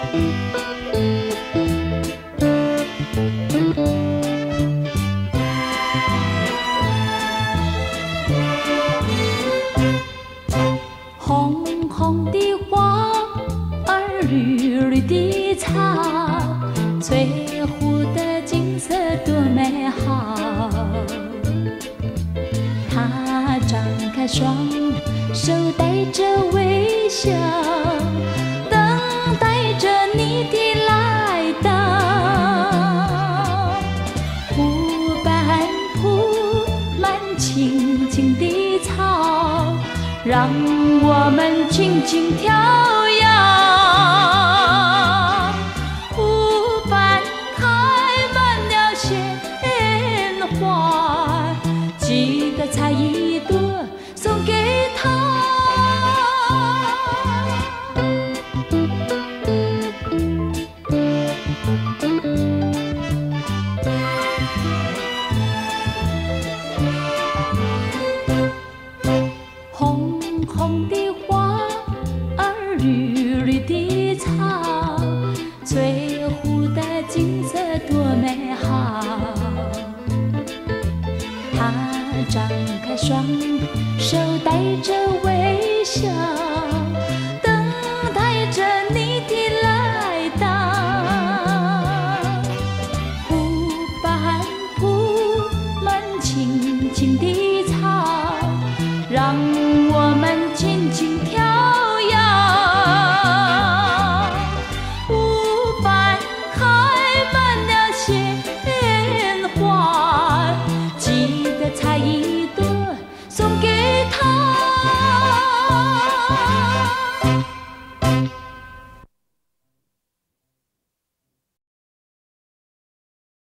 红红的花儿，绿绿的草，翠湖的景色多美好。它张开双手，带着微笑，等待着你的来到。湖畔铺满青青的草，让我们轻轻跳跃。湖畔开满了鲜花，记得采一朵送给他。红红的花儿，绿绿的草，翠湖的景色多美好。它张开双手，带着微笑。